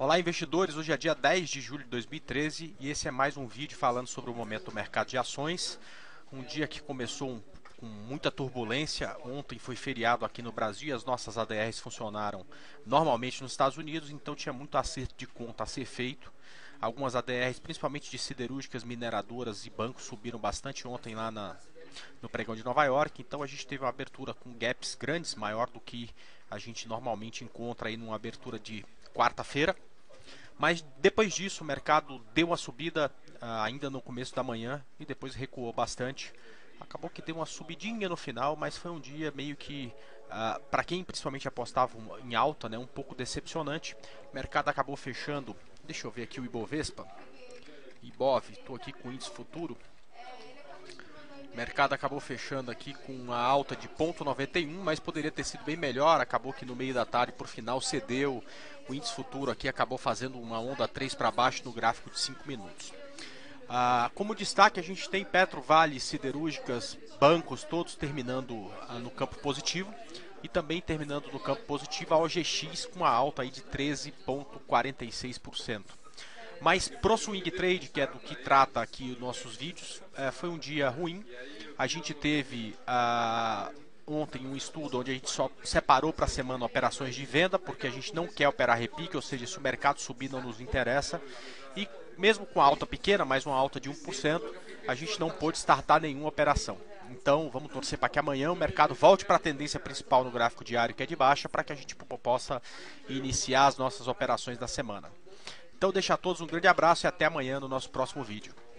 Olá, investidores! Hoje é dia 10 de julho de 2013 e esse é mais um vídeo falando sobre o momento do mercado de ações. Um dia que começou com muita turbulência. Ontem foi feriado aqui no Brasil e as nossas ADRs funcionaram normalmente nos Estados Unidos, então tinha muito acerto de conta a ser feito. Algumas ADRs, principalmente de siderúrgicas, mineradoras e bancos, subiram bastante ontem lá no pregão de Nova York, então a gente teve uma abertura com gaps grandes, maior do que a gente normalmente encontra aí numa abertura de quarta-feira. Mas depois disso o mercado deu uma subida ainda no começo da manhã e depois recuou bastante. Acabou que deu uma subidinha no final, mas foi um dia meio que, para quem principalmente apostava em alta, né, um pouco decepcionante. O mercado acabou fechando, deixa eu ver aqui o Ibovespa, Ibov, estou aqui com o índice futuro. O mercado acabou fechando aqui com uma alta de 0,91, mas poderia ter sido bem melhor. Acabou que no meio da tarde, por final, cedeu. O índice futuro aqui acabou fazendo uma onda 3 para baixo no gráfico de 5 minutos. Como destaque, a gente tem Petro, Vale, siderúrgicas, bancos, todos terminando no campo positivo. E também terminando no campo positivo a OGX com uma alta aí de 13,46%. Mas pro swing trade, que é do que trata aqui os nossos vídeos, foi um dia ruim. A gente teve ontem um estudo onde a gente só separou para a semana operações de venda, porque a gente não quer operar repique, ou seja, se o mercado subir não nos interessa. E mesmo com a alta pequena, mais uma alta de 1%, a gente não pôde startar nenhuma operação. Então vamos torcer para que amanhã o mercado volte para a tendência principal no gráfico diário, que é de baixa, para que a gente possa iniciar as nossas operações da semana. Então deixo a todos um grande abraço e até amanhã no nosso próximo vídeo.